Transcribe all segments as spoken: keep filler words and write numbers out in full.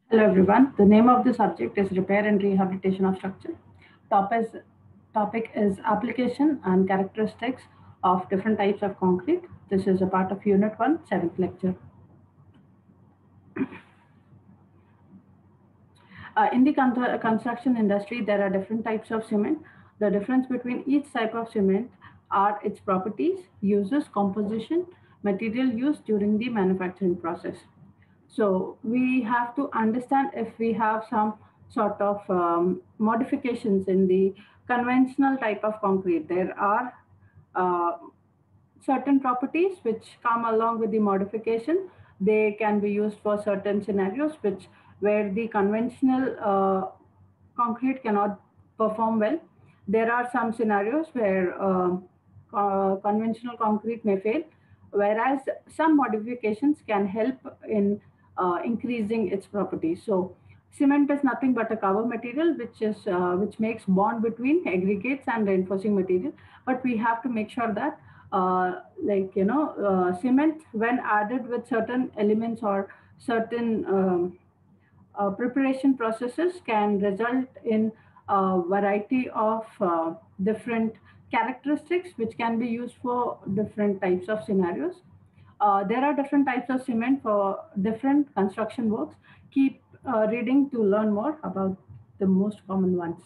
Hello everyone. The name of the subject is repair and rehabilitation of structure. Topic is, topic is application and characteristics of different types of concrete. This is a part of Unit one, seventh lecture. Uh, in the con- construction industry, there are different types of cement. The difference between each type of cement are its properties, uses, composition, material used during the manufacturing process. So we have to understand if we have some sort of um, modifications in the conventional type of concrete. There are uh, certain properties which come along with the modification. They can be used for certain scenarios which where the conventional uh, concrete cannot perform well. There are some scenarios where uh, uh, conventional concrete may fail, whereas some modifications can help in uh, increasing its properties. So cement is nothing but a cover material which is uh, which makes bond between aggregates and reinforcing material. But we have to make sure that uh, like you know uh, cement when added with certain elements or certain um, uh, preparation processes can result in a variety of uh, different characteristics which can be used for different types of scenarios. Uh, there are different types of cement for different construction works. Keep uh, reading to learn more about the most common ones.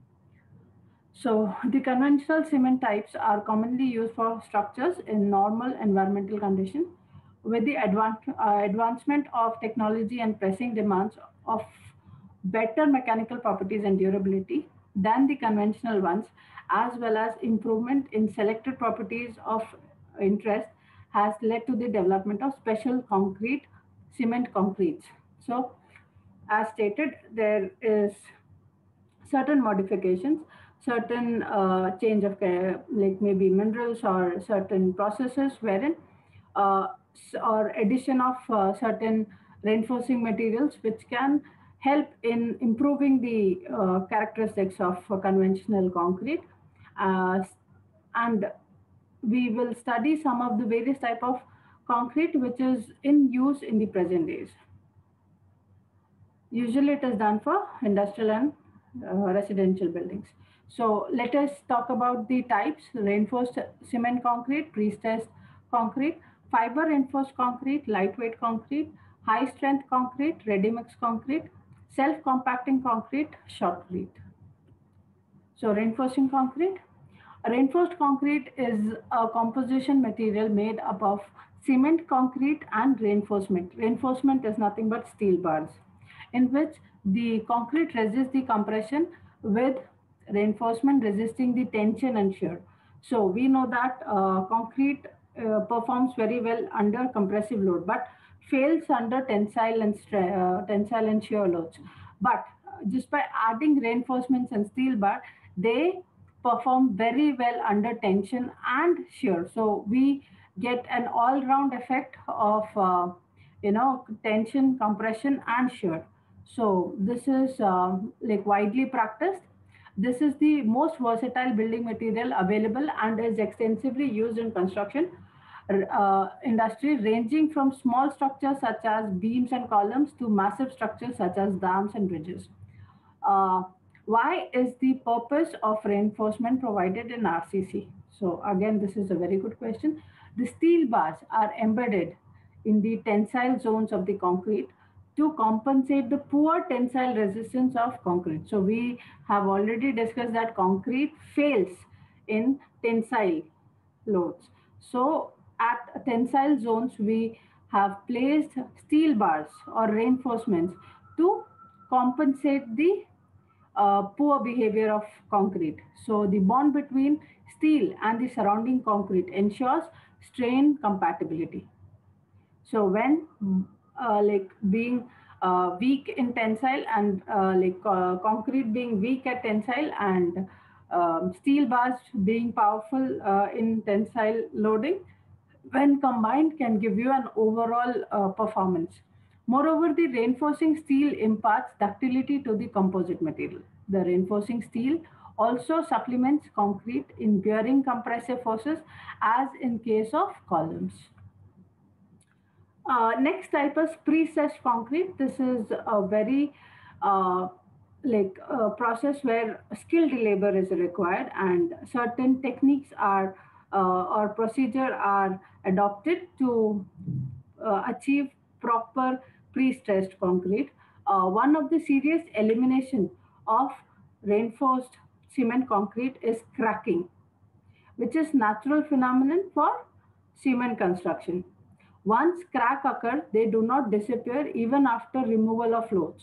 So the conventional cement types are commonly used for structures in normal environmental conditions. With the advan- uh, advancement of technology and pressing demands of better mechanical properties and durability than the conventional ones, as well as improvement in selected properties of interest, has led to the development of special concrete, cement concretes. So, as stated, there is certain modifications, certain uh, change of care, like maybe minerals or certain processes wherein uh, or addition of uh, certain reinforcing materials which can help in improving the uh, characteristics of uh, conventional concrete. Uh, and we will study some of the various type of concrete which is in use in the present days. Usually it is done for industrial and uh, residential buildings. So let us talk about the types: reinforced cement concrete, pre-stressed concrete, fiber reinforced concrete, lightweight concrete, high strength concrete, ready mix concrete, self-compacting concrete, shotcrete. So reinforcing concrete. Reinforced concrete is a composition material made up of cement, concrete, and reinforcement. Reinforcement is nothing but steel bars, in which the concrete resists the compression with reinforcement resisting the tension and shear. So we know that uh, concrete uh, performs very well under compressive load, but fails under tensile and stre- uh, tensile and shear loads. But uh, just by adding reinforcements and steel bar, they perform very well under tension and shear. So we get an all-round effect of uh, you know tension, compression, and shear. So this is uh, like widely practiced. This is the most versatile building material available and is extensively used in construction uh, industry, ranging from small structures such as beams and columns to massive structures such as dams and bridges. Uh, why is the purpose of reinforcement provided in R C C? So again, this is a very good question. The steel bars are embedded in the tensile zones of the concrete to compensate the poor tensile resistance of concrete. So we have already discussed that concrete fails in tensile loads. So at tensile zones, we have placed steel bars or reinforcements to compensate the uh, poor behavior of concrete. So the bond between steel and the surrounding concrete ensures strain compatibility. So when uh, like being uh, weak in tensile and uh, like uh, concrete being weak at tensile and um, steel bars being powerful uh, in tensile loading, when combined can give you an overall uh, performance. Moreover, the reinforcing steel imparts ductility to the composite material. The reinforcing steel also supplements concrete in bearing compressive forces as in case of columns. Uh, next type is pre-stressed concrete. This is a very uh, like a process where skilled labor is required and certain techniques are uh, or procedure are adopted to uh, achieve proper pre-stressed concrete. Uh, one of the serious elimination of reinforced cement concrete is cracking, which is natural phenomenon for cement construction. Once crack occur, they do not disappear even after removal of loads.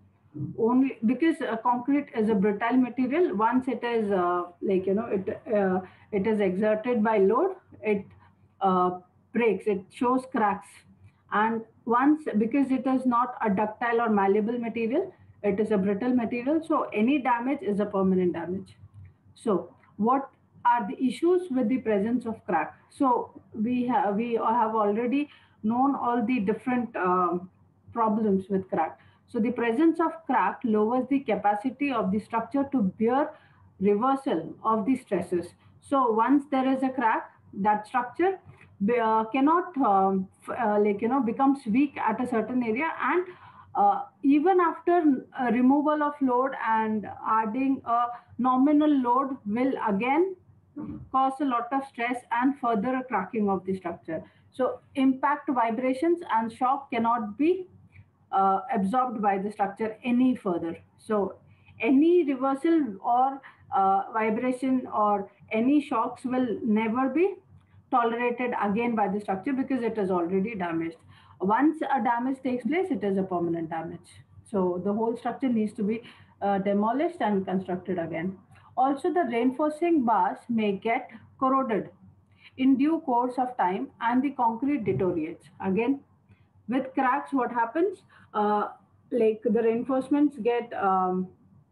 Only because uh, concrete is a brittle material. Once it is uh, like you know it uh, it is exerted by load, it uh, breaks. It shows cracks, and once because it is not a ductile or malleable material, it is a brittle material. So any damage is a permanent damage. So, what are the issues with the presence of crack? So, we have we have already known all the different um, problems with crack. So, the presence of crack lowers the capacity of the structure to bear reversal of the stresses. So, once there is a crack, that structure uh, cannot um, uh, like you know becomes weak at a certain area, and uh, even after uh, removal of load and adding a nominal load will again cause a lot of stress and further cracking of the structure. So impact vibrations and shock cannot be uh, absorbed by the structure any further. So any reversal or uh, vibration or any shocks will never be tolerated again by the structure because it is already damaged. Once a damage takes place, it is a permanent damage. So the whole structure needs to be uh, demolished and constructed again. Also, the reinforcing bars may get corroded in due course of time and the concrete deteriorates. Again, with cracks, what happens? Uh, like the reinforcements get um,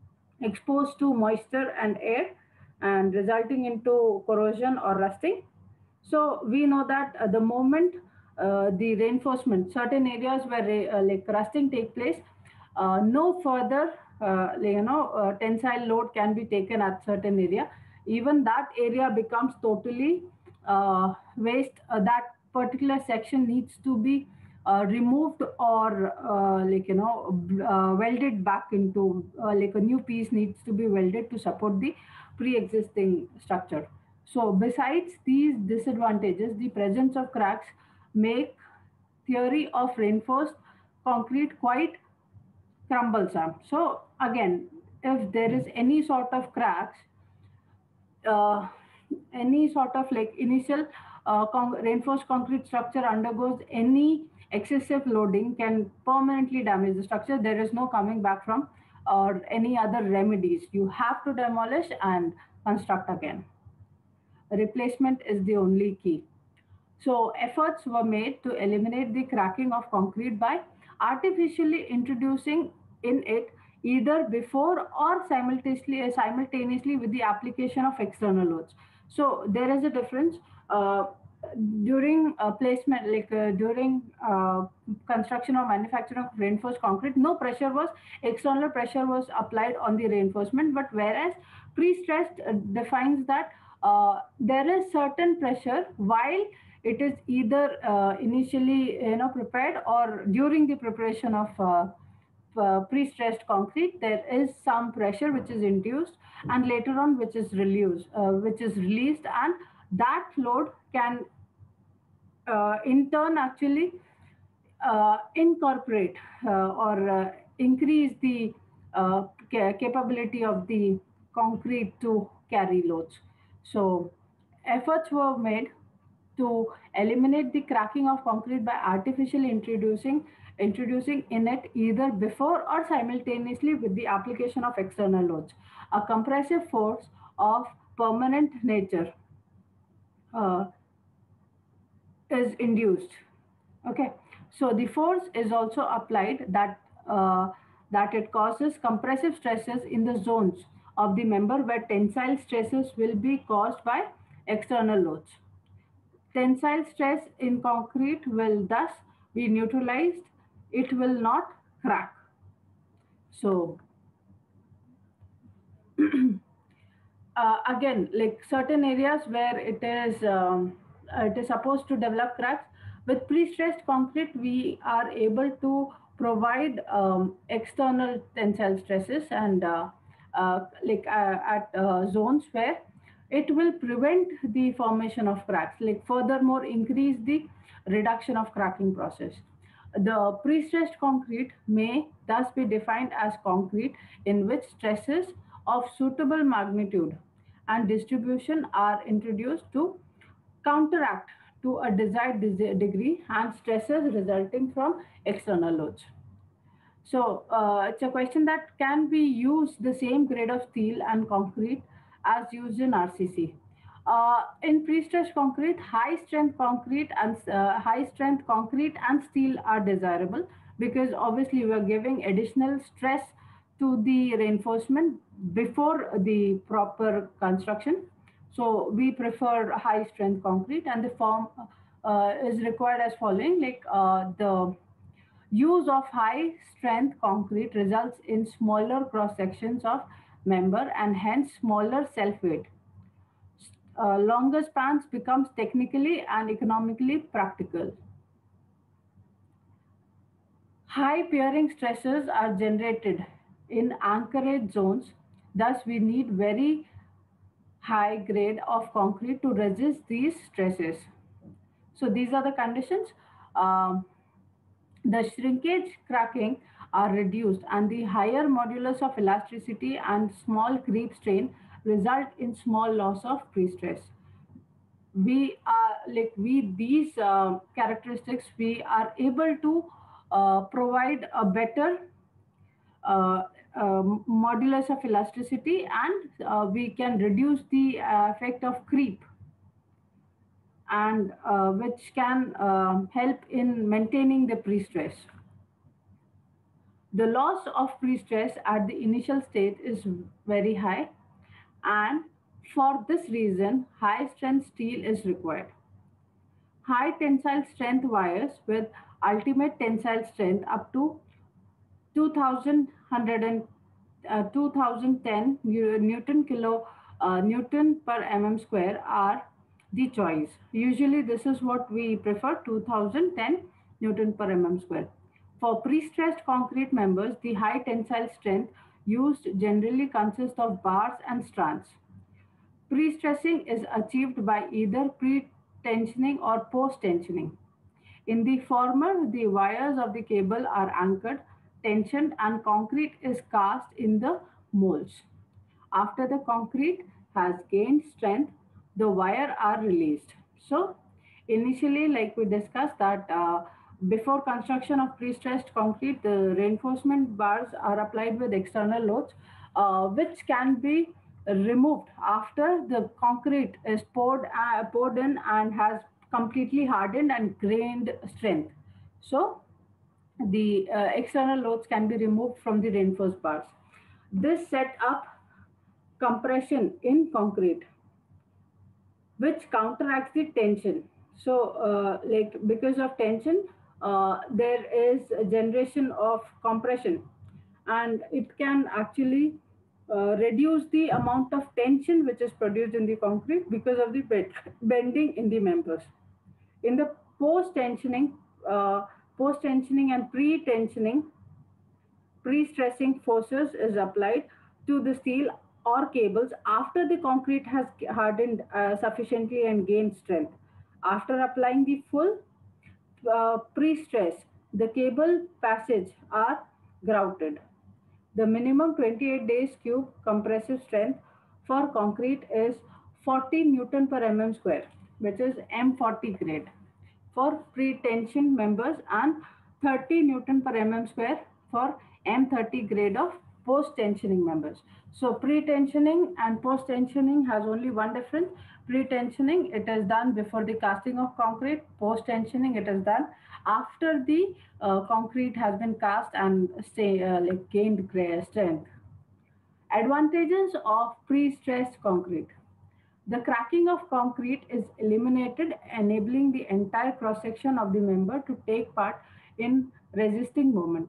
exposed to moisture and air and resulting into corrosion or rusting. So we know that uh, the moment uh, the reinforcement, certain areas where uh, like rusting take place, uh, no further uh, like, you know uh, tensile load can be taken at certain area. Even that area becomes totally uh, waste. Uh, that particular section needs to be uh, removed or uh, like you know uh, welded back into uh, like a new piece needs to be welded to support the pre-existing structure. So besides these disadvantages, the presence of cracks make theory of reinforced concrete quite crumblesome. So again, if there is any sort of cracks, uh, any sort of like initial uh, con- reinforced concrete structure undergoes any excessive loading can permanently damage the structure. There is no coming back from or any other remedies. You have to demolish and construct again. Replacement is the only key. So efforts were made to eliminate the cracking of concrete by artificially introducing in it either before or simultaneously simultaneously with the application of external loads. So there is a difference uh, during uh, placement, like uh, during uh, construction or manufacturing of reinforced concrete. No pressure was external pressure was applied on the reinforcement, but whereas pre-stressed uh, defines that uh, there is certain pressure while it is either uh, initially you know prepared or during the preparation of uh, uh, pre-stressed concrete there is some pressure which is induced and later on which is released uh, which is released, and that load can uh, in turn actually uh, incorporate uh, or uh, increase the uh, ca- capability of the concrete to carry loads. So efforts were made to eliminate the cracking of concrete by artificially introducing introducing in it either before or simultaneously with the application of external loads a compressive force of permanent nature uh, is induced. Okay, so the force is also applied that uh, that it causes compressive stresses in the zones of the member where tensile stresses will be caused by external loads. Tensile stress in concrete will thus be neutralized. It will not crack. So uh, again, like certain areas where it is um, uh, it is supposed to develop cracks, With pre-stressed concrete, we are able to provide um, external tensile stresses and uh, uh, like uh, at uh, zones where it will prevent the formation of cracks, like furthermore increase the reduction of cracking process. The pre-stressed concrete may thus be defined as concrete in which stresses of suitable magnitude and distribution are introduced to counteract to a desired degree and stresses resulting from external loads. So uh, it's a question that can be used the same grade of steel and concrete as used in R C C. Uh, in pre-stressed concrete, high strength concrete and uh, high strength concrete and steel are desirable because obviously we are giving additional stress to the reinforcement before the proper construction. So we prefer high strength concrete, and the form uh, is required as following: like uh, the use of high strength concrete results in smaller cross sections of member and hence smaller self weight. Uh, longer spans becomes technically and economically practical. High peering stresses are generated in anchorage zones, thus we need very high grade of concrete to resist these stresses. So these are the conditions. Um, the shrinkage cracking are reduced and the higher modulus of elasticity and small creep strain result in small loss of pre-stress. We are like we these uh, characteristics we are able to uh, provide a better uh, uh, modulus of elasticity, and uh, we can reduce the uh, effect of creep, and uh, which can uh, help in maintaining the pre-stress. The loss of pre-stress at the initial state is very high, and for this reason, high strength steel is required. High tensile strength wires with ultimate tensile strength up to two thousand one hundred uh, two thousand ten Newton kilo uh, Newton per mm square are the choice. Usually, this is what we prefer: two thousand ten Newton per mm square. For pre-stressed concrete members, the high tensile strength used generally consists of bars and strands. Pre-stressing is achieved by either pre-tensioning or post-tensioning. In the former, the wires of the cable are anchored, tensioned, and concrete is cast in the molds. After the concrete has gained strength, the wire are released. So, initially, like we discussed, that uh, before construction of pre-stressed concrete, the reinforcement bars are applied with external loads, uh, which can be removed after the concrete is poured uh, poured in and has completely hardened and gained strength. So the uh, external loads can be removed from the reinforced bars. This set up compression in concrete, which counteracts the tension. So, uh, like because of tension, uh, there is a generation of compression, and it can actually uh, reduce the amount of tension which is produced in the concrete because of the bending in the members. In the post-tensioning, uh, post-tensioning and pre-tensioning, pre-stressing forces is applied to the steel or cables after the concrete has hardened uh, sufficiently and gained strength. After applying the full uh, pre-stress, the cable passage are grouted. The minimum twenty-eight days cube compressive strength for concrete is forty Newton per mm square, which is M forty grade for pre-tension members, and thirty Newton per mm square for M thirty grade of post-tensioning members. So pre-tensioning and post-tensioning has only one difference. Pre-tensioning, it is done before the casting of concrete. Post-tensioning, it is done after the uh, concrete has been cast and stay, uh, like gained strength. Advantages of pre-stressed concrete. The cracking of concrete is eliminated, enabling the entire cross section of the member to take part in resisting moment.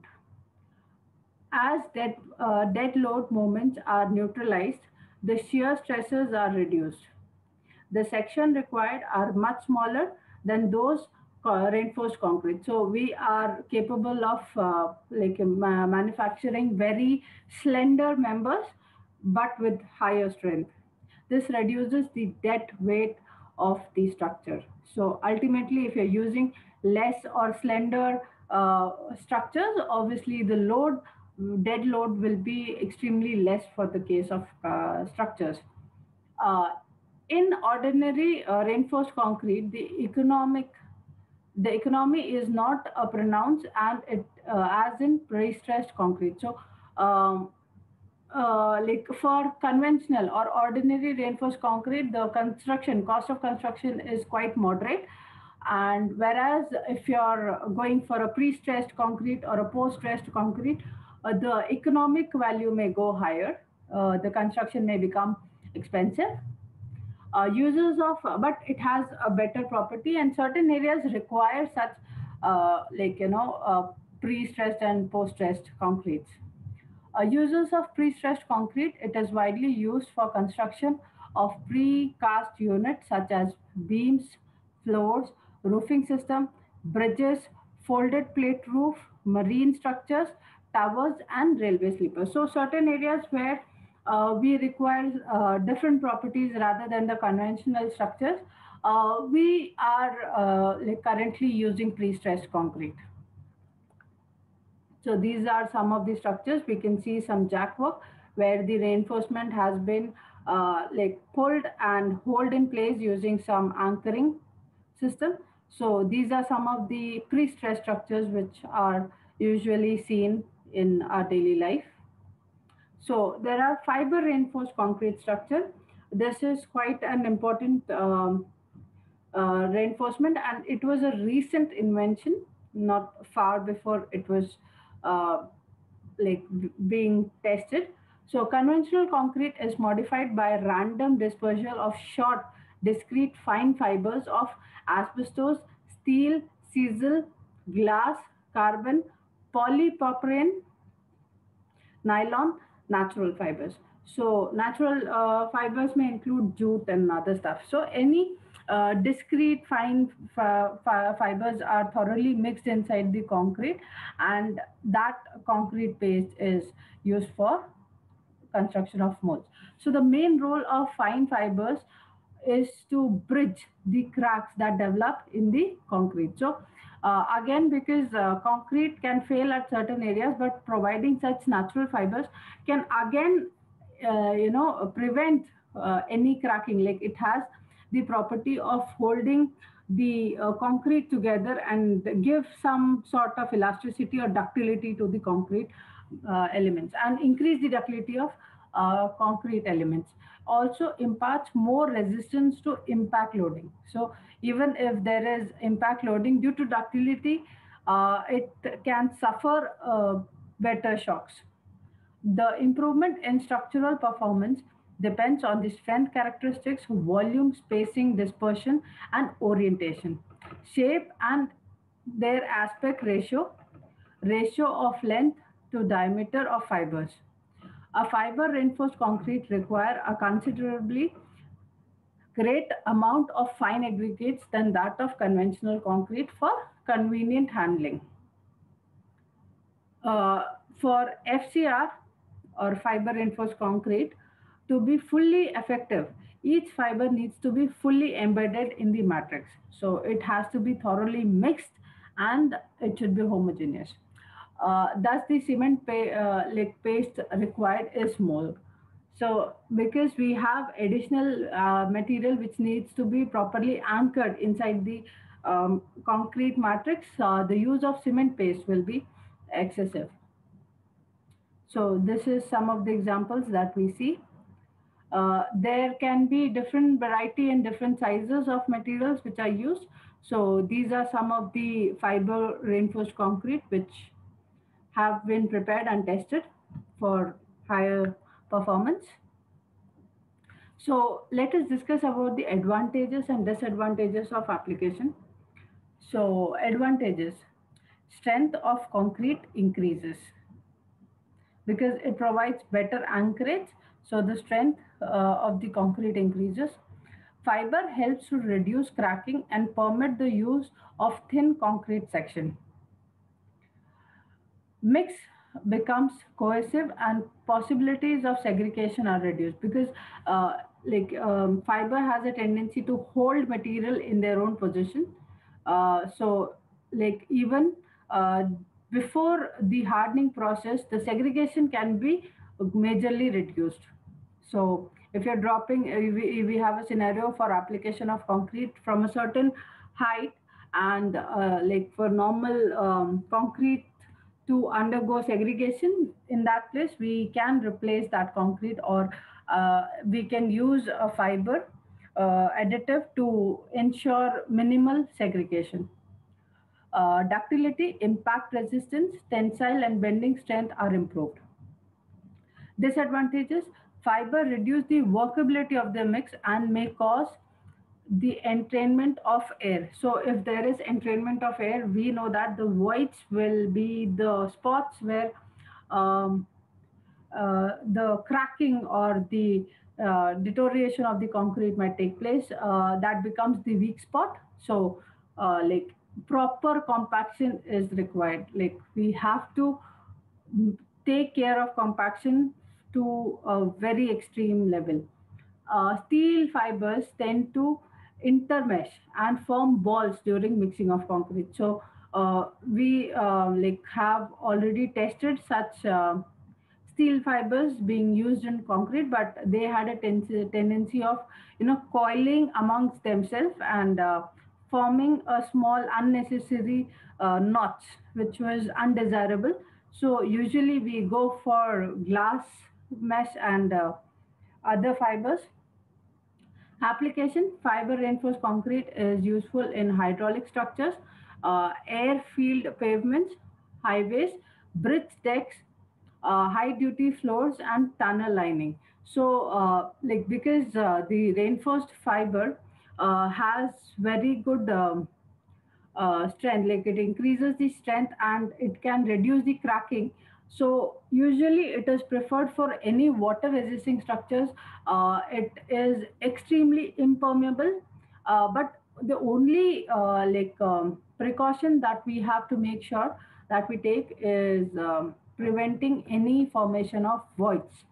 As dead, uh, dead load moments are neutralized, the shear stresses are reduced. The section required are much smaller than those reinforced concrete. So we are capable of uh, like ma- manufacturing very slender members, but with higher strength. This reduces the dead weight of the structure. So ultimately, if you're using less or slender uh, structures, obviously the load, dead load will be extremely less for the case of uh, structures. Uh, in ordinary uh, reinforced concrete, the economic the economy is not uh, pronounced and it uh, as in pre-stressed concrete. So um, uh, like for conventional or ordinary reinforced concrete, the construction cost of construction is quite moderate, and whereas if you're going for a pre-stressed concrete or a post-stressed concrete, uh, the economic value may go higher, uh, the construction may become expensive. Uh, users of but it has a better property, and certain areas require such uh, like you know uh, pre-stressed and post-stressed concretes. Uh, users of pre-stressed concrete, it is widely used for construction of pre-cast units such as beams, floors, roofing system, bridges, folded plate roof, marine structures, towers, and railway sleepers. So certain areas where uh, we require uh, different properties rather than the conventional structures, uh, we are uh, like currently using pre-stressed concrete. So these are some of the structures. We can see some jack work where the reinforcement has been uh, like pulled and hold in place using some anchoring system. So these are some of the pre-stressed structures which are usually seen in our daily life. So there are fiber reinforced concrete structure. This is quite an important um, uh, reinforcement, and it was a recent invention, not far before it was uh, like being tested. So conventional concrete is modified by random dispersal of short, discrete fine fibers of asbestos, steel, sisal, glass, carbon, polypropylene, nylon, natural fibers. So natural uh, fibers may include jute and other stuff. So any uh, discrete fine fi- fi- fibers are thoroughly mixed inside the concrete, and that concrete paste is used for construction of molds. So the main role of fine fibers is to bridge the cracks that develop in the concrete. So uh, again, because uh, concrete can fail at certain areas, but providing such natural fibers can again, uh, you know, prevent uh, any cracking. Like it has the property of holding the uh, concrete together and give some sort of elasticity or ductility to the concrete uh, elements, and increase the ductility of uh, concrete elements. Also imparts more resistance to impact loading. So even if there is impact loading due to ductility, uh, it can suffer uh, better shocks. The improvement in structural performance depends on the strength characteristics, volume, spacing, dispersion, and orientation, shape, and their aspect ratio, ratio of length to diameter of fibers. A fiber reinforced concrete require a considerably great amount of fine aggregates than that of conventional concrete for convenient handling. Uh, for F C R or fiber reinforced concrete to be fully effective, each fiber needs to be fully embedded in the matrix. So it has to be thoroughly mixed and it should be homogeneous. Uh, thus, the cement pa- uh, like paste required is small. So, because we have additional uh, material which needs to be properly anchored inside the um, concrete matrix, uh, the use of cement paste will be excessive. So this is some of the examples that we see. Uh, there can be different variety and different sizes of materials which are used. So these are some of the fiber reinforced concrete which have been prepared and tested for higher performance. So let us discuss about the advantages and disadvantages of application. So advantages: strength of concrete increases because it provides better anchorage, so the strength uh, of the concrete increases. Fiber helps to reduce cracking and permit the use of thin concrete section. Mix becomes cohesive and possibilities of segregation are reduced because uh, like um, fiber has a tendency to hold material in their own position. Uh, so like even uh, before the hardening process, the segregation can be majorly reduced. So if you're dropping, uh, we, we have a scenario for application of concrete from a certain height, and uh, like for normal um, concrete to undergo segregation in that place, we can replace that concrete, or uh, we can use a fiber uh, additive to ensure minimal segregation. Uh, ductility, impact resistance, tensile and bending strength are improved. Disadvantages: fiber reduce the workability of the mix and may cause the entrainment of air. So if there is entrainment of air, we know that the voids will be the spots where um, uh, the cracking or the uh, deterioration of the concrete might take place. Uh, that becomes the weak spot. So, uh, like proper compaction is required. Like we have to take care of compaction to a very extreme level. Uh, steel fibers tend to intermesh and form balls during mixing of concrete. So uh, we uh, like have already tested such uh, steel fibers being used in concrete, but they had a ten- tendency of you know coiling amongst themselves and uh, forming a small unnecessary uh, notch, which was undesirable. So usually we go for glass mesh and uh, other fibers. Application: fiber reinforced concrete is useful in hydraulic structures, uh, airfield pavements, highways, bridge decks, uh, high duty floors, and tunnel lining. So, uh, like because uh, the reinforced fiber uh, has very good um, uh, strength, like it increases the strength and it can reduce the cracking. So usually it is preferred for any water resisting structures. Uh, it is extremely impermeable, uh, but the only uh, like um, precaution that we have to make sure that we take is um, preventing any formation of voids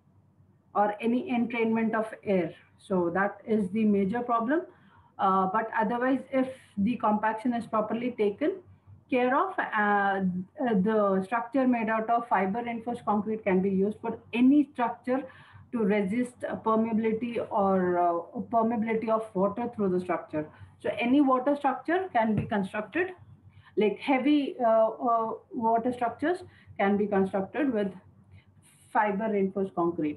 or any entrainment of air. So that is the major problem. Uh, but otherwise, if the compaction is properly taken care of, uh, the structure made out of fiber reinforced concrete can be used for any structure to resist permeability or uh, permeability of water through the structure. So any water structure can be constructed, like heavy uh, uh, water structures can be constructed with fiber reinforced concrete.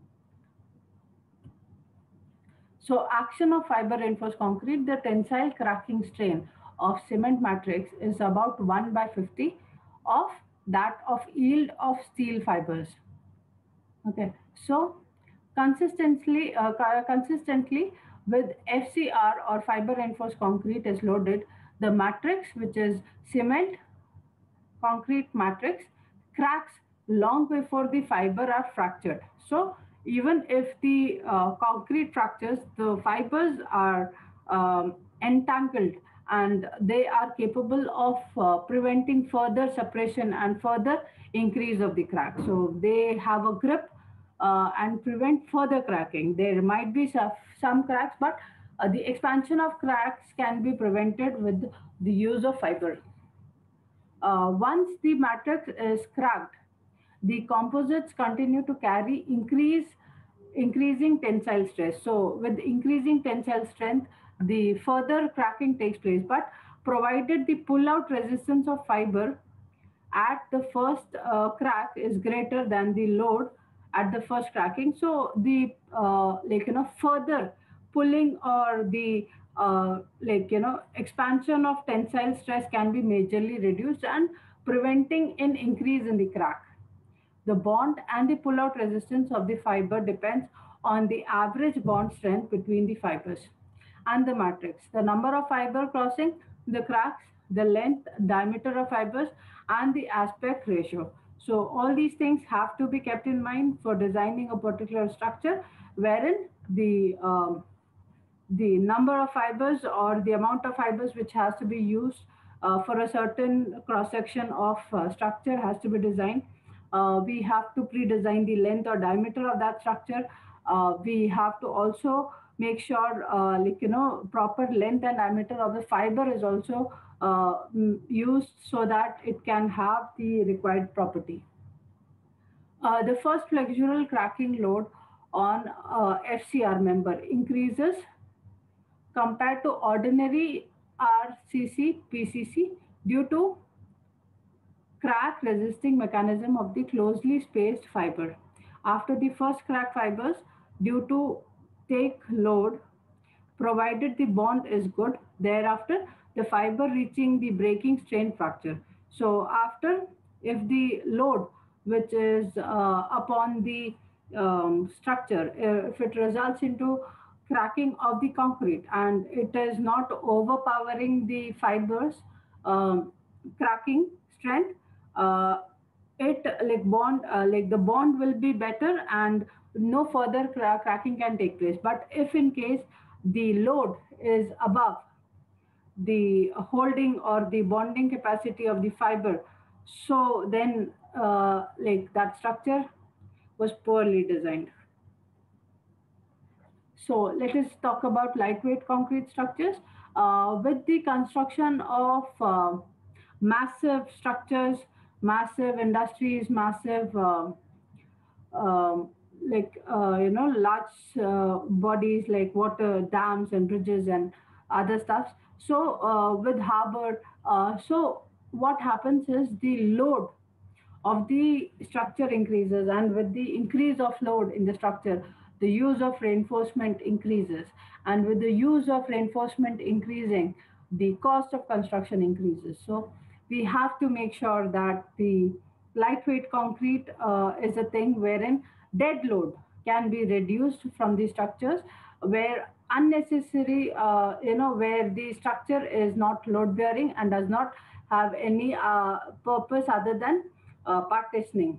So action of fiber reinforced concrete, the tensile cracking strain of cement matrix is about one by fifty of that of yield of steel fibers. Okay, so consistently, uh, consistently with F C R or fiber reinforced concrete is loaded, the matrix, which is cement concrete matrix, cracks long before the fiber are fractured. So even if the uh, concrete fractures, the fibers are um, entangled and they are capable of uh, preventing further suppression and further increase of the crack. So they have a grip uh, and prevent further cracking. There might be some, some cracks, but uh, the expansion of cracks can be prevented with the use of fiber. Uh, once the matrix is cracked, the composites continue to carry increase increasing tensile stress. So with increasing tensile strength, the further cracking takes place. But provided the pull-out resistance of fiber at the first uh, crack is greater than the load at the first cracking, so the uh, like you know further pulling or the uh, like you know expansion of tensile stress can be majorly reduced and preventing an increase in the crack. The bond and the pull-out resistance of the fiber depends on the average bond strength between the fibers and the matrix, the number of fiber crossing the cracks, the length, diameter of fibers, and the aspect ratio. So all these things have to be kept in mind for designing a particular structure wherein the um, the number of fibers or the amount of fibers which has to be used uh, for a certain cross section of uh, structure has to be designed. Uh, we have to pre-design the length or diameter of that structure. Uh, we have to also make sure, uh, like you know, proper length and diameter of the fiber is also uh, mm, used so that it can have the required property. Uh, the first flexural cracking load on uh, F C R member increases compared to ordinary R C C P C C due to crack resisting mechanism of the closely spaced fiber. After the first crack fibers, due to take load, provided the bond is good, thereafter the fiber reaching the breaking strain fracture. So after, if the load which is uh, upon the um, structure, uh, if it results into cracking of the concrete and it is not overpowering the fibers um, cracking strength, uh, it like bond uh, like the bond will be better and no further cra- cracking can take place. But if in case the load is above the holding or the bonding capacity of the fiber, so then uh, like that structure was poorly designed. So let us talk about lightweight concrete structures. Uh, with the construction of uh, massive structures, massive industries, massive uh, um, like uh, you know large uh, bodies like water dams and bridges and other stuff. So uh, with harbor, uh, so what happens is the load of the structure increases, and with the increase of load in the structure, the use of reinforcement increases, and with the use of reinforcement increasing, the cost of construction increases. So we have to make sure that the lightweight concrete uh, is a thing wherein dead load can be reduced from the structures, where unnecessary, uh, you know, where the structure is not load bearing and does not have any uh, purpose other than uh, partitioning.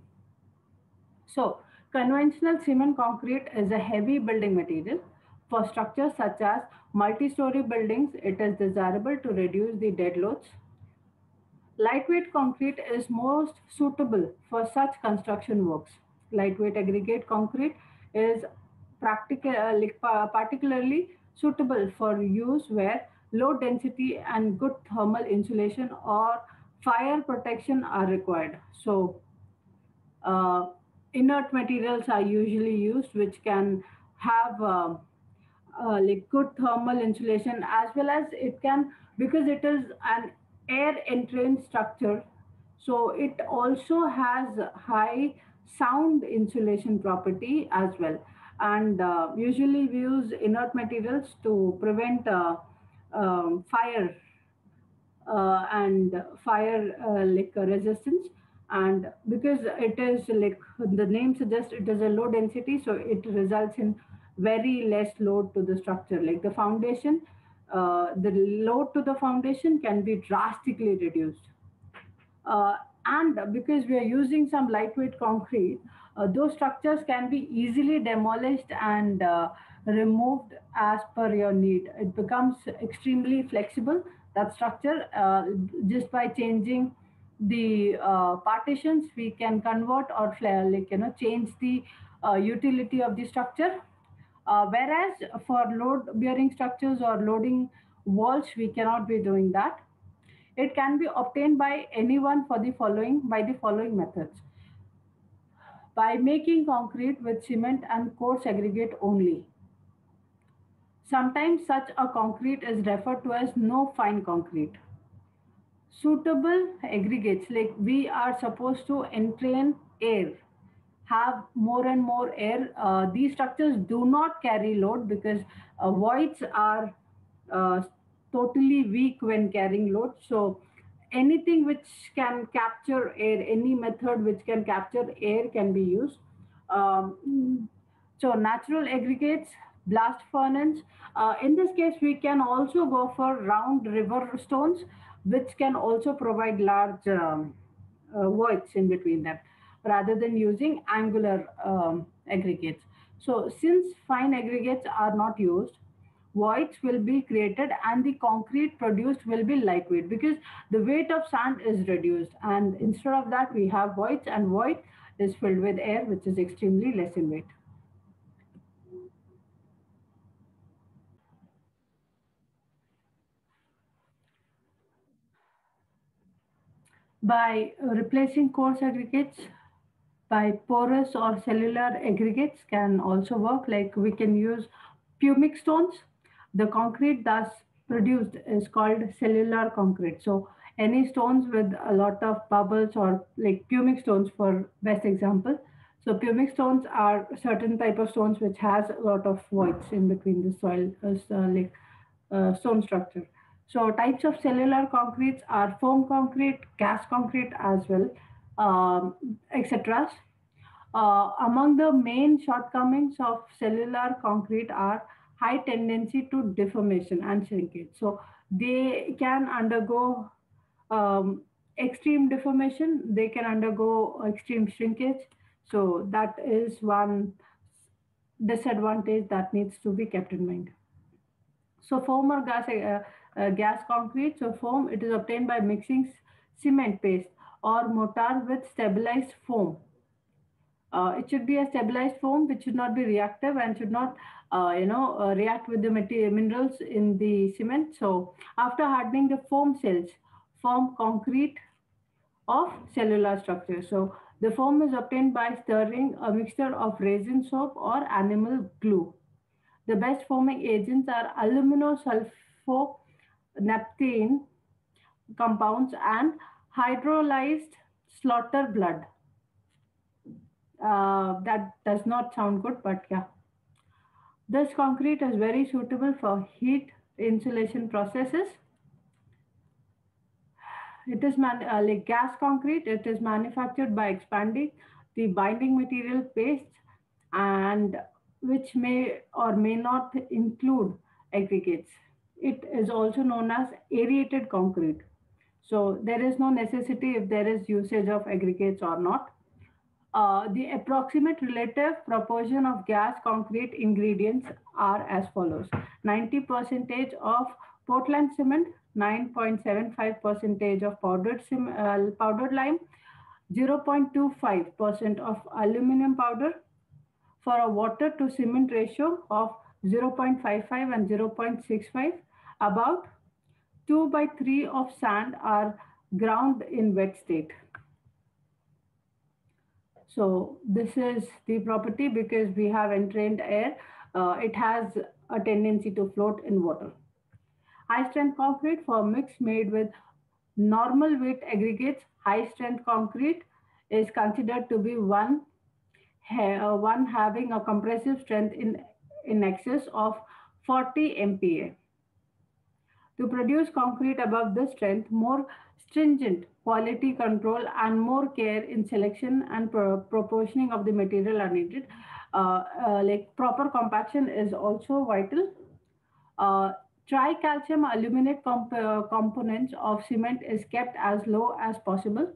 So, conventional cement concrete is a heavy building material. For structures such as multi story buildings, it is desirable to reduce the dead loads. Lightweight concrete is most suitable for such construction works. Lightweight aggregate concrete is practical, uh, like, pa- particularly suitable for use where low density and good thermal insulation or fire protection are required. So, uh, inert materials are usually used, which can have uh, uh, like good thermal insulation, as well as it can, because it is an air entrance structure, so it also has high sound insulation property as well. And uh, usually we use inert materials to prevent uh, um, fire uh, and fire uh, like uh, resistance. And because it is like the name suggests, it is a low density, so it results in very less load to the structure. Like the foundation, uh, the load to the foundation can be drastically reduced. Uh, and because we are using some lightweight concrete, uh, those structures can be easily demolished and uh, removed as per your need. It becomes extremely flexible, that structure, uh, just by changing the uh, partitions, we can convert or fla- like you know change the uh, utility of the structure. Uh, whereas for load bearing structures or loading walls, we cannot be doing that. It can be obtained by anyone for the following by the following methods: by making concrete with cement and coarse aggregate only. Sometimes such a concrete is referred to as no fine concrete. Suitable aggregates, like we are supposed to entrain air, have more and more air. Uh, these structures do not carry load because uh, voids are uh, totally weak when carrying load. So anything which can capture air, any method which can capture air can be used. Um, so natural aggregates, blast furnace. Uh, in this case, we can also go for round river stones, which can also provide large um, uh, voids in between them, rather than using angular um, aggregates. So since fine aggregates are not used, voids will be created and the concrete produced will be lightweight because the weight of sand is reduced, and instead of that we have voids, and void is filled with air which is extremely less in weight. By replacing coarse aggregates by porous or cellular aggregates can also work. Like we can use pumic stones. The concrete thus produced is called cellular concrete. So any stones with a lot of bubbles, or like pumic stones for best example. So pumic stones are certain type of stones which has a lot of voids in between the soil, uh, so like uh, stone structure. So types of cellular concretes are foam concrete, gas concrete as well, um, et cetera. Uh, among the main shortcomings of cellular concrete are high tendency to deformation and shrinkage. So they can undergo um, extreme deformation, they can undergo extreme shrinkage. So that is one disadvantage that needs to be kept in mind. So foam or gas, uh, uh, gas concrete. So foam, it is obtained by mixing cement paste or mortar with stabilized foam. Uh, it should be a stabilized foam which should not be reactive and should not, uh, you know, uh, react with the material minerals in the cement. So after hardening, the foam cells form concrete of cellular structure. So the foam is obtained by stirring a mixture of resin soap or animal glue. The best foaming agents are aluminosulfonaphthene compounds and hydrolyzed slaughter blood. Uh, that does not sound good, but yeah. This concrete is very suitable for heat insulation processes. It is man- uh, like gas concrete. It is manufactured by expanding the binding material paste, and which may or may not include aggregates. It is also known as aerated concrete. So there is no necessity if there is usage of aggregates or not. Uh, the approximate relative proportion of gas concrete ingredients are as follows: ninety percentage of Portland cement, nine point seven five percentage of powdered, sim, uh, powdered lime, zero point two five percent of aluminum powder, for a water to cement ratio of zero point five five and zero point six five. About two by three of sand are ground in wet state. So this is the property because we have entrained air. Uh, it has a tendency to float in water. High strength concrete for mix made with normal weight aggregates. High strength concrete is considered to be one, ha- uh, one having a compressive strength in, in excess of forty M P A. To produce concrete above this strength, more stringent quality control and more care in selection and pro- proportioning of the material are needed. Uh, uh, like proper compaction is also vital. Uh, Tricalcium aluminate comp- uh, components of cement is kept as low as possible.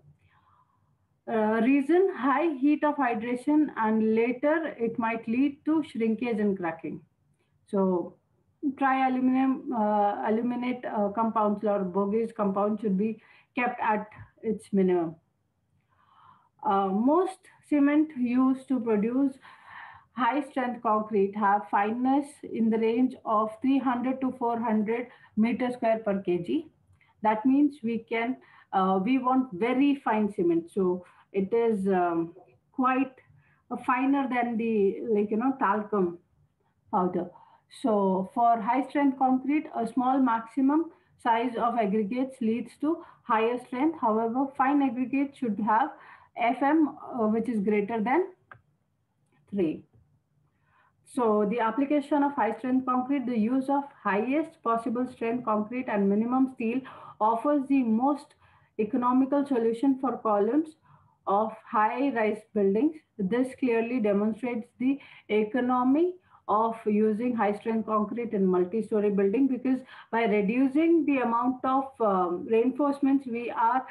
Uh, reason high heat of hydration, and later it might lead to shrinkage and cracking. So tri-aluminum uh, aluminate uh, compounds or bogies compound should be kept at its minimum. Uh, most cement used to produce high strength concrete have fineness in the range of three hundred to four hundred meter square per kg. That means we can uh, we want very fine cement. So it is um, quite uh, finer than the, like, you know, talcum powder. So for high strength concrete, a small maximum size of aggregates leads to higher strength. However, fine aggregates should have F M uh, which is greater than three. So the application of high strength concrete, the use of highest possible strength concrete and minimum steel offers the most economical solution for columns of high rise buildings. This clearly demonstrates the economy of using high strength concrete in multi-story building, because by reducing the amount of um, reinforcements, we are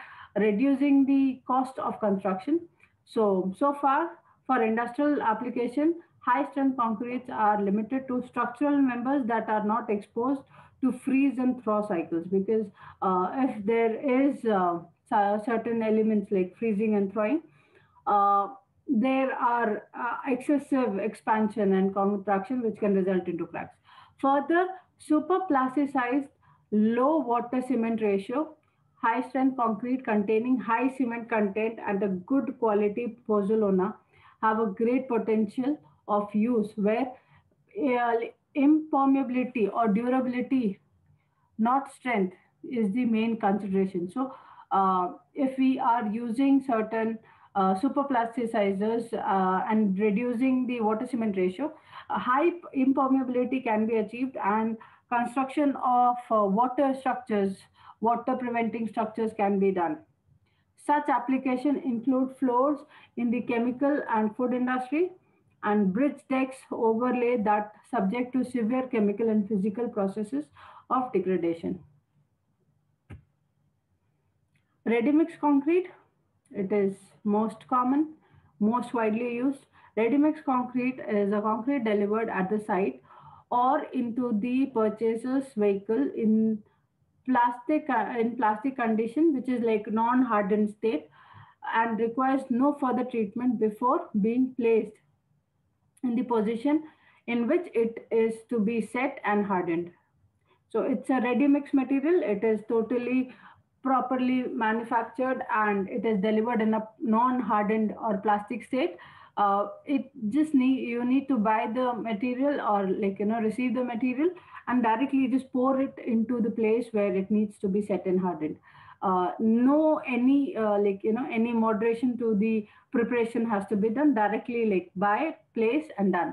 reducing the cost of construction. So, so far for industrial application, High strength concretes are limited to structural members that are not exposed to freeze and thaw cycles, because uh, if there is uh, cer- certain elements like freezing and thawing, uh, there are uh, excessive expansion and contraction which can result into cracks. Further, super plasticized low water cement ratio, high strength concrete containing high cement content and a good quality pozzolana have a great potential of use where uh, impermeability or durability, not strength, is the main consideration. So, uh, if we are using certain uh, super plasticizers uh, and reducing the water cement ratio, a high impermeability can be achieved, and construction of uh, water structures, water preventing structures can be done. Such applications include floors in the chemical and food industry and bridge decks overlay that subject to severe chemical and physical processes of degradation. Ready-mix concrete, it is most common, most widely used. Ready-mix concrete is a concrete delivered at the site or into the purchaser's vehicle in plastic uh, in plastic condition, which is like non-hardened state, and requires no further treatment before being placed in the position in which it is to be set and hardened. So it's a ready mix material. It is totally properly manufactured and it is delivered in a non-hardened or plastic state. Uh, it just need you need to buy the material or like you know receive the material and directly just pour it into the place where it needs to be set and hardened. Uh, no any uh, like you know any moderation to the preparation has to be done directly, like buy, place, and done.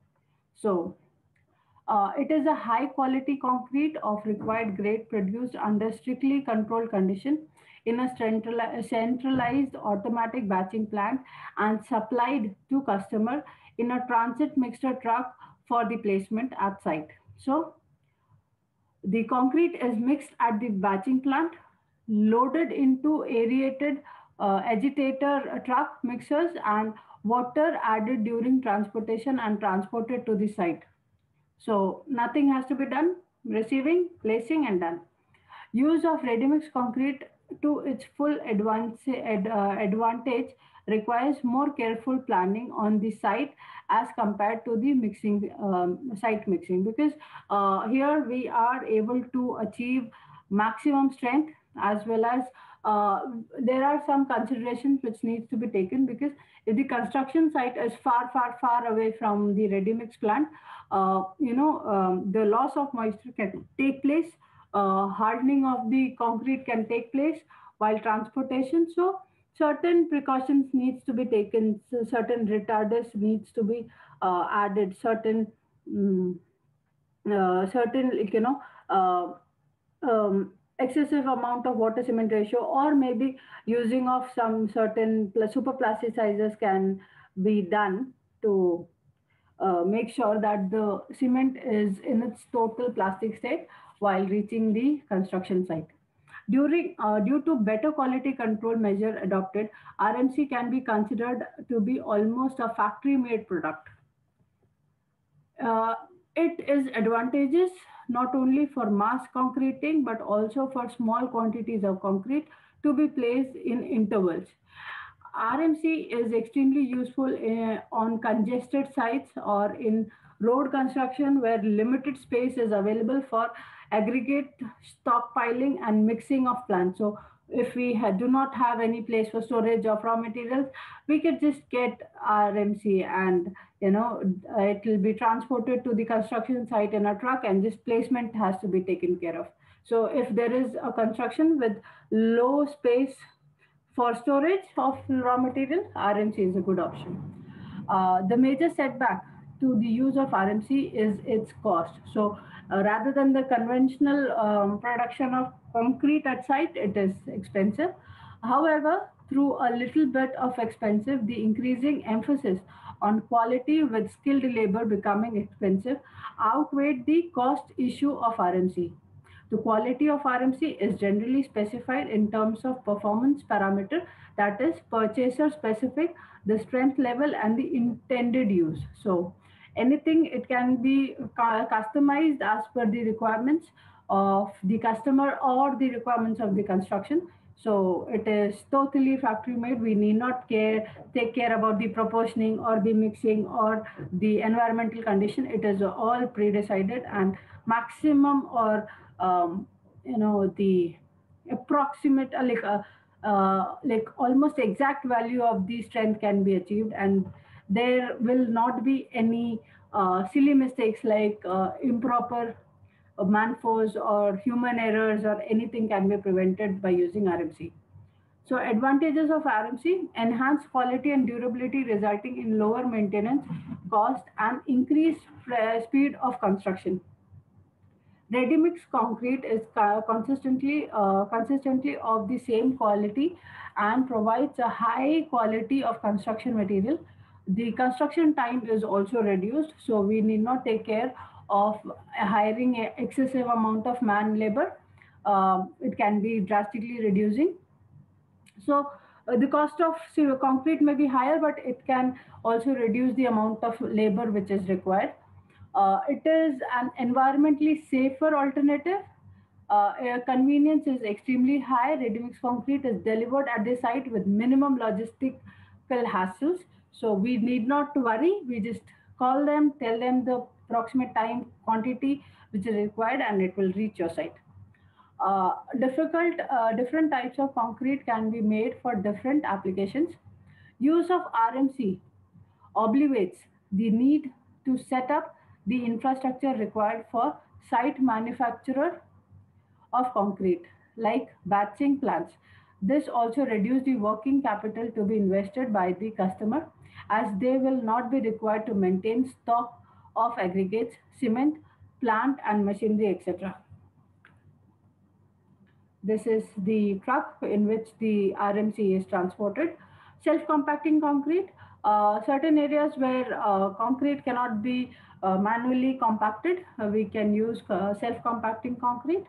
So uh, it is a high quality concrete of required grade produced under strictly controlled condition in a centrali- centralized automatic batching plant and supplied to customer in a transit mixer truck for the placement at site. So the concrete is mixed at the batching plant, loaded into aerated uh, agitator truck mixers, and water added during transportation and transported to the site. So nothing has to be done, receiving, placing, and done. Use of ready-mix concrete to its full advance, ad, uh, advantage requires more careful planning on the site as compared to the mixing um, site mixing, because uh, here we are able to achieve maximum strength as well as uh, there are some considerations which needs to be taken, because if the construction site is far far far away from the ready mix plant, uh, you know um, the loss of moisture can take place, uh, hardening of the concrete can take place while transportation. So certain precautions needs to be taken, so certain retarders needs to be uh, added, certain mm, uh, certain like, you know uh, um, excessive amount of water cement ratio or maybe using of some certain pl- super plasticizers can be done to uh, make sure that the cement is in its total plastic state while reaching the construction site. During, uh, due to better quality control measure adopted, R M C can be considered to be almost a factory-made product. Uh, it is advantageous not only for mass concreting but also for small quantities of concrete to be placed in intervals. R M C is extremely useful uh, on congested sites or in road construction where limited space is available for aggregate stockpiling and mixing of plants. So, if we ha- do not have any place for storage of raw materials, we could just get R M C and you know uh, it will be transported to the construction site in a truck and this placement has to be taken care of. So, if there is a construction with low space for storage of raw material, R M C is a good option. Uh, the major setback to the use of R M C is its cost. So, uh, rather than the conventional um, production of concrete at site, it is expensive. However, through a little bit of expensive, the increasing emphasis on quality with skilled labor becoming expensive outweighed the cost issue of R M C. The quality of R M C is generally specified in terms of performance parameter, that is purchaser specific, the strength level and the intended use. So anything, it can be customized as per the requirements of the customer or the requirements of the construction. So it is totally factory made. We need not care take care about the proportioning or the mixing or the environmental condition. It is all pre-decided, and maximum or um, you know the approximate uh, like uh, uh, like almost exact value of the strength can be achieved, and there will not be any uh, silly mistakes like uh, improper uh, man force or human errors or anything can be prevented by using R M C. So advantages of R M C: enhanced quality and durability resulting in lower maintenance cost and increased uh, speed of construction. Ready-mix concrete is consistently uh, consistently of the same quality and provides a high quality of construction material. The construction time is also reduced, so we need not take care of hiring a excessive amount of man labor. Um, it can be drastically reducing. So uh, the cost of say, concrete may be higher, but it can also reduce the amount of labor which is required. Uh, it is an environmentally safer alternative. Uh, uh, convenience is extremely high. Ready-mix concrete is delivered at the site with minimum logistical hassles. So we need not to worry. We just call them, tell them the approximate time, quantity which is required, and it will reach your site. Uh, difficult, uh, different types of concrete can be made for different applications. Use of R M C obviates the need to set up the infrastructure required for site manufacturer of concrete, like batching plants. This also reduces the working capital to be invested by the customer, as they will not be required to maintain stock of aggregates, cement, plant and machinery, et cetera. This is the truck in which the R M C is transported. Self-compacting concrete. Uh, certain areas where uh, concrete cannot be uh, manually compacted, uh, we can use uh, self-compacting concrete.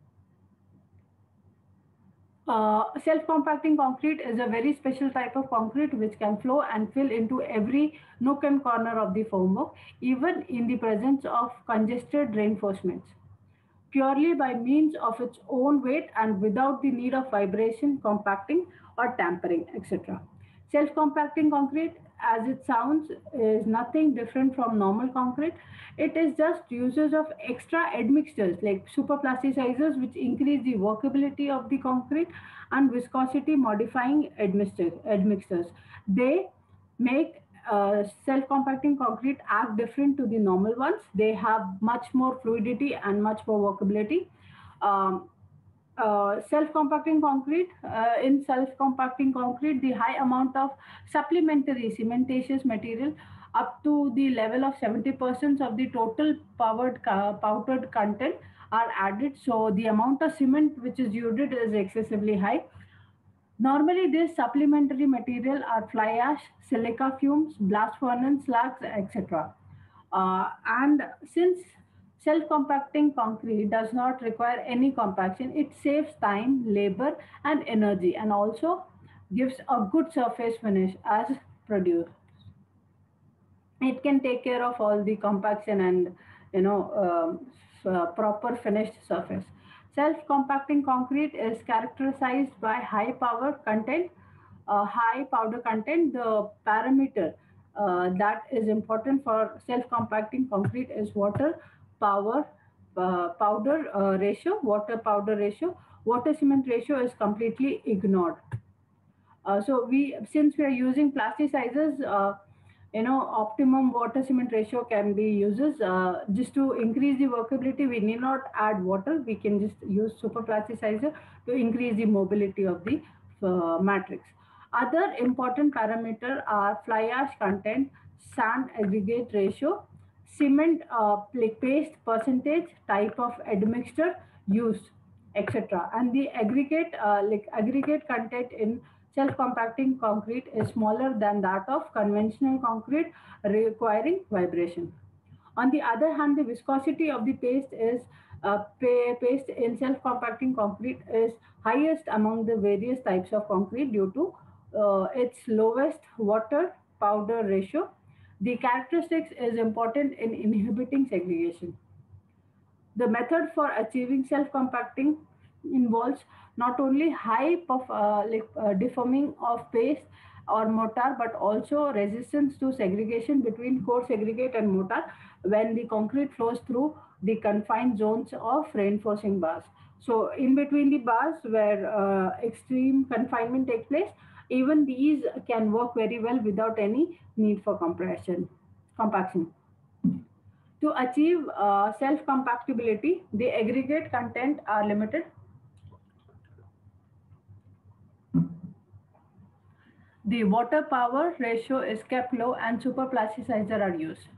Uh, self-compacting concrete is a very special type of concrete which can flow and fill into every nook and corner of the formwork, even in the presence of congested reinforcements, purely by means of its own weight and without the need of vibration, compacting, or tampering, et cetera. Self compacting concrete, as it sounds, is nothing different from normal concrete. It is just uses of extra admixtures like superplasticizers, which increase the workability of the concrete, and viscosity modifying admixtures. They make uh, self-compacting concrete act different to the normal ones. They have much more fluidity and much more workability. Um, uh, self-compacting concrete, uh, in self-compacting concrete, the high amount of supplementary cementatious material up to the level of seventy percent of the total powered powdered content are added. So the amount of cement which is used is excessively high. Normally, these supplementary material are fly ash, silica fumes, blast furnace slags, et cetera. Uh, and since self-compacting concrete does not require any compaction, it saves time, labor, and energy, and also gives a good surface finish as produced. It can take care of all the compaction and you know um, uh, proper finished surface. Self-compacting concrete is characterized by high power content, uh, high powder content. The parameter uh, that is important for self-compacting concrete is water power uh, powder uh, ratio. Water powder ratio. Water cement ratio is completely ignored. Uh, so we, since we are using plasticizers, uh, you know, optimum water cement ratio can be uses uh, just to increase the workability. We need not add water. We can just use super plasticizer to increase the mobility of the uh, matrix. Other important parameter are fly ash content, sand aggregate ratio, cement uh, paste percentage, type of admixture used, et cetera. And the aggregate uh, like aggregate content in self-compacting concrete is smaller than that of conventional concrete, requiring vibration. On the other hand, the viscosity of the paste is Uh, pa- paste in self-compacting concrete is highest among the various types of concrete due to uh, its lowest water powder ratio. The characteristics is important in inhibiting segregation. The method for achieving self-compacting involves not only high perf- uh, like, uh, deforming of paste or mortar, but also resistance to segregation between coarse aggregate and mortar when the concrete flows through the confined zones of reinforcing bars. So, in between the bars where uh, extreme confinement takes place, even these can work very well without any need for compression, compaction. To achieve uh, self-compactability, the aggregate content are limited. The water power ratio is kept low and super plasticizer are used.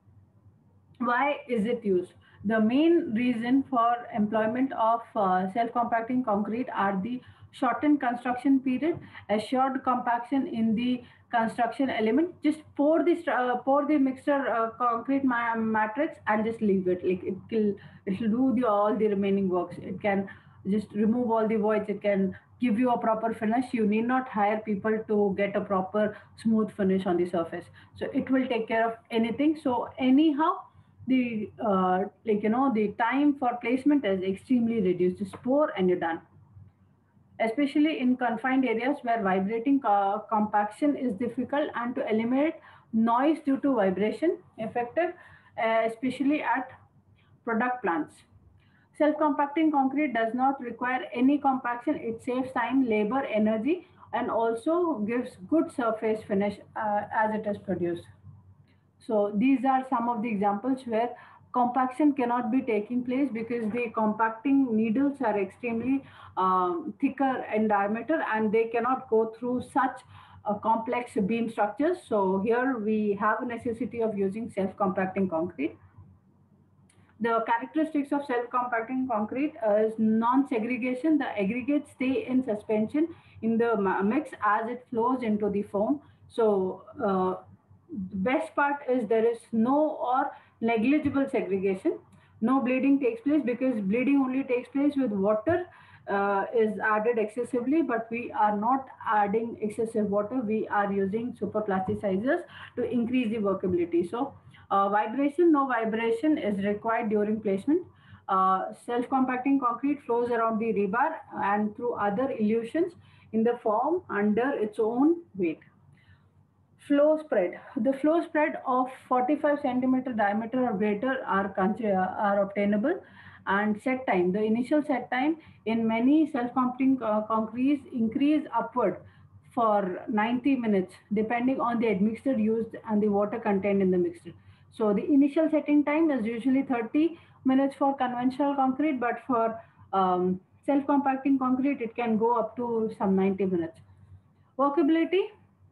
Why is it used? The main reason for employment of uh, self-compacting concrete are the shortened construction period, assured compaction in the construction element. Just pour this, uh, pour the mixture uh, concrete ma- matrix and just leave it. Like it will, it will do the all the remaining works. It can just remove all the voids. It can give you a proper finish. You need not hire people to get a proper smooth finish on the surface. So it will take care of anything. So anyhow the uh, like you know the time for placement is extremely reduced. Just pour and you're done, especially in confined areas where vibrating co- compaction is difficult, and to eliminate noise due to vibration effective, uh, especially at product plants. Self-compacting concrete does not require any compaction. It saves time, labor, energy, and also gives good surface finish uh, as it is produced. So these are some of the examples where compaction cannot be taking place because the compacting needles are extremely um, thicker in diameter and they cannot go through such uh, complex beam structures. So here we have a necessity of using self-compacting concrete. The characteristics of self-compacting concrete is non-segregation. The aggregates stay in suspension in the mix as it flows into the foam. So uh, the best part is there is no or negligible segregation. No bleeding takes place because bleeding only takes place with water uh, is added excessively, but we are not adding excessive water. We are using super plasticizers to increase the workability. So uh, vibration, no vibration is required during placement. Uh, self-compacting concrete flows around the rebar and through other illusions in the form under its own weight. Flow spread. The flow spread of forty-five centimeter diameter or greater are, are obtainable, and set time. The initial set time in many self-compacting uh, concretes increase upward for ninety minutes depending on the admixture used and the water contained in the mixture. So the initial setting time is usually thirty minutes for conventional concrete, but for um, self-compacting concrete it can go up to some ninety minutes. Workability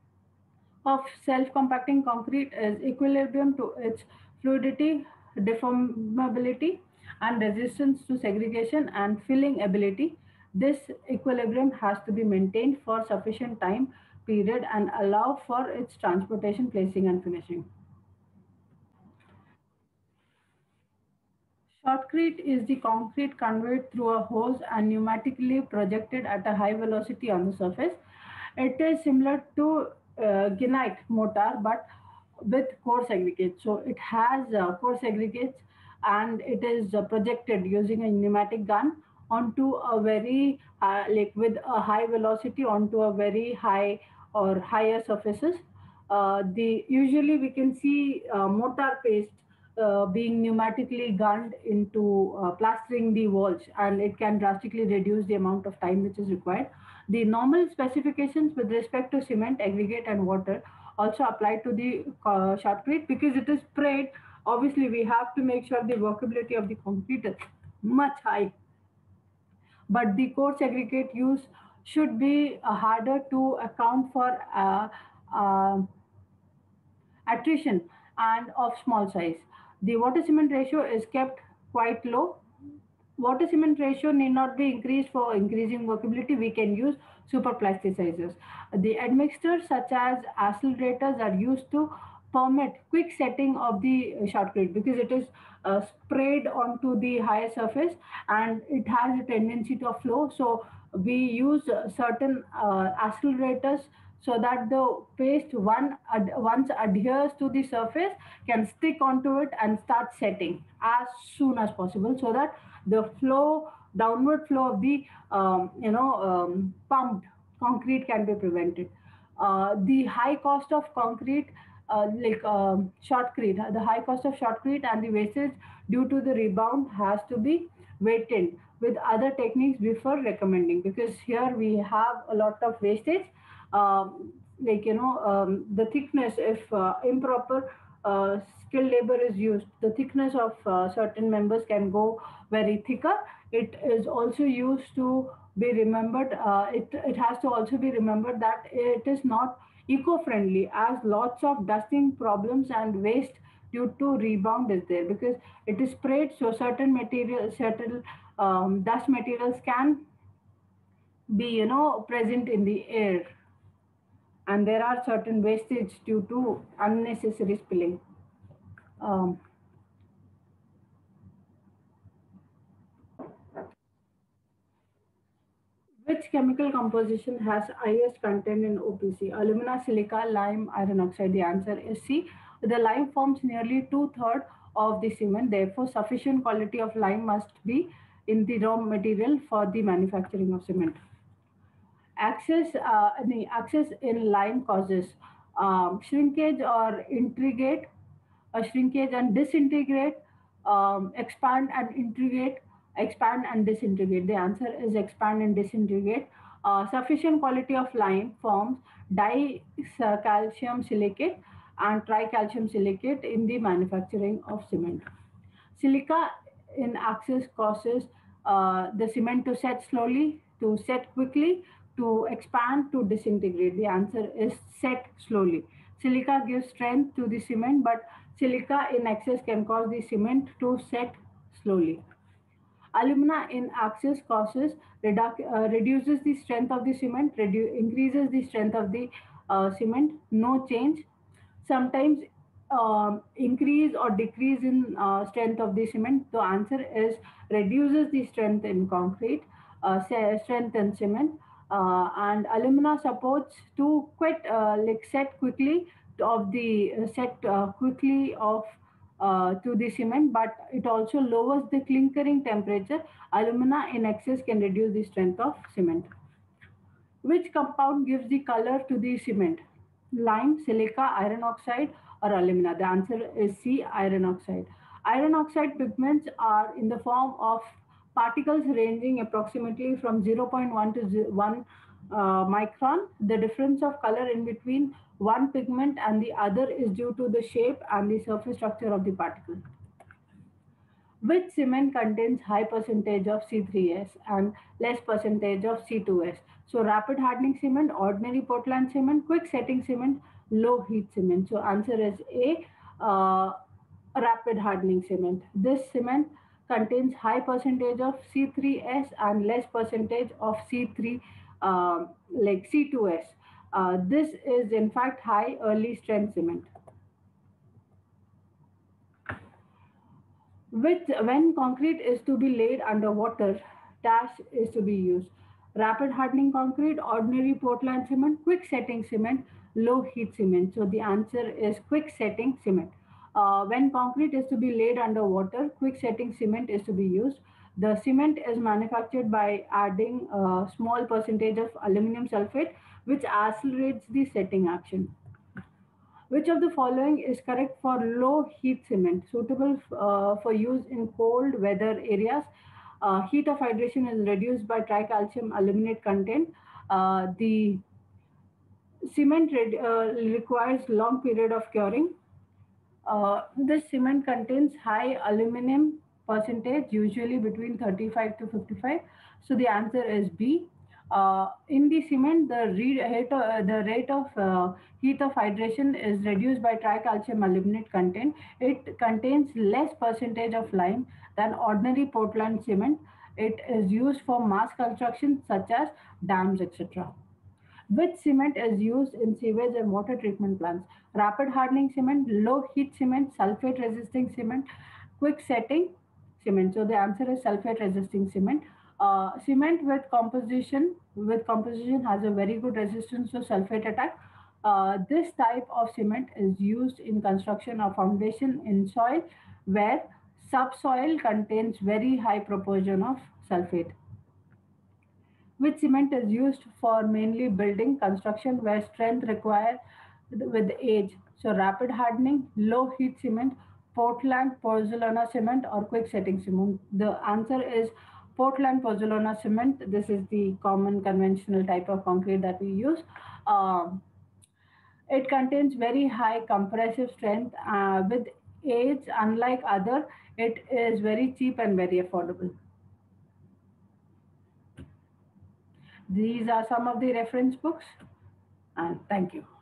of self-compacting concrete is equilibrium to its fluidity, deformability, and resistance to segregation and filling ability. This equilibrium has to be maintained for sufficient time period and allow for its transportation, placing, and finishing. Shotcrete is the concrete conveyed through a hose and pneumatically projected at a high velocity on the surface. It is similar to uh, ginite mortar but with coarse aggregates. So it has uh, coarse aggregates and it is uh, projected using a pneumatic gun onto a very uh, like with a high velocity onto a very high or higher surfaces. Uh, the usually we can see uh, mortar paste uh, being pneumatically gunned into uh, plastering the walls, and it can drastically reduce the amount of time which is required. The normal specifications with respect to cement, aggregate, and water also apply to the uh, shotcrete because it is sprayed. Obviously, we have to make sure the workability of the concrete is much high, but the coarse aggregate use should be uh, harder to account for uh, uh, attrition and of small size. The water cement ratio is kept quite low. Water cement ratio need not be increased for increasing workability. We can use super plasticizers. The admixtures such as accelerators are used to permit quick setting of the uh, shotcrete because it is uh, sprayed onto the higher surface and it has a tendency to flow. So we use uh, certain uh, accelerators so that the paste one ad- once adheres to the surface can stick onto it and start setting as soon as possible so that the flow downward flow of the um, you know um, pumped concrete can be prevented. Uh, the high cost of concrete, uh, like um, shotcrete, uh, the high cost of shotcrete and the wastage due to the rebound has to be weighted with other techniques before recommending because here we have a lot of wastage. Um, like you know, um, the thickness, if uh, improper uh, skilled labor is used, the thickness of uh, certain members can go very thicker. It is also used to be remembered. Uh, it it has to also be remembered that it is not eco-friendly as lots of dusting problems and waste due to rebound is there because it is sprayed so certain material certain um, dust materials can be you know present in the air and there are certain wastage due to unnecessary spilling. Um, which chemical composition has highest content in O P C? Alumina, silica, lime, iron oxide. The answer is C. The lime forms nearly two-thirds of the cement. Therefore, sufficient quality of lime must be in the raw material for the manufacturing of cement. Access, uh, the access in lime causes um, shrinkage or integrate, a shrinkage and disintegrate, um, expand and integrate, expand and disintegrate. The answer is expand and disintegrate. Uh, sufficient quality of lime forms dicalcium silicate and tricalcium silicate in the manufacturing of cement. Silica in axis causes uh, the cement to set slowly, to set quickly, to expand, to disintegrate. The answer is set slowly. Silica gives strength to the cement, but silica in excess can cause the cement to set slowly. Alumina in axis causes reduc- uh, reduces the strength of the cement, redu- increases the strength of the uh, cement. No change. Sometimes um, increase or decrease in uh, strength of the cement. The answer is reduces the strength in concrete, uh, strength in cement, uh, and alumina supports to quit uh, like set quickly of the uh, set uh, quickly of uh, to the cement, but it also lowers the clinkering temperature. Alumina in excess can reduce the strength of cement. Which compound gives the color to the cement? Lime, silica, iron oxide, or alumina? The answer is C, iron oxide. Iron oxide pigments are in the form of particles ranging approximately from zero point zero point one to one uh, micron. The difference of color in between one pigment and the other is due to the shape and the surface structure of the particle. Which cement contains high percentage of C three S and less percentage of C two S? So rapid hardening cement, ordinary Portland cement, quick setting cement, low heat cement. So answer is A, uh, rapid hardening cement. This cement contains high percentage of C three S and less percentage of C three um, like C two S. Uh, this is in fact high early strength cement. With when concrete is to be laid under water, dash is to be used. Rapid hardening concrete, ordinary Portland cement, quick setting cement, low heat cement. So the answer is quick setting cement. Uh, when concrete is to be laid under water, quick setting cement is to be used. The cement is manufactured by adding a small percentage of aluminum sulfate, which accelerates the setting action. Which of the following is correct for low heat cement, suitable uh, for use in cold weather areas? Uh, heat of hydration is reduced by tricalcium aluminate content. Uh, the cement re- uh, requires long period of curing. Uh, this cement contains high aluminum percentage, usually between thirty-five to fifty-five. So the answer is B. Uh, in the cement, the rate, uh, the rate of uh, heat of hydration is reduced by tricalcium aluminate content. It contains less percentage of lime than ordinary Portland cement. It is used for mass construction such as dams, et cetera. Which cement is used in sewage and water treatment plants? Rapid hardening cement, low heat cement, sulfate resisting cement, quick setting cement. So the answer is sulfate resisting cement. Uh, cement with composition with composition has a very good resistance to sulfate attack. Uh, this type of cement is used in construction of foundation in soil where subsoil contains very high proportion of sulfate. Which cement is used for mainly building construction where strength required with age? So rapid hardening, low heat cement, Portland pozzolana cement, or quick setting cement. The answer is Portland pozzolana cement. This is the common conventional type of concrete that we use. Um, it contains very high compressive strength. Uh, with age, unlike other, it is very cheap and very affordable. These are some of the reference books, and thank you.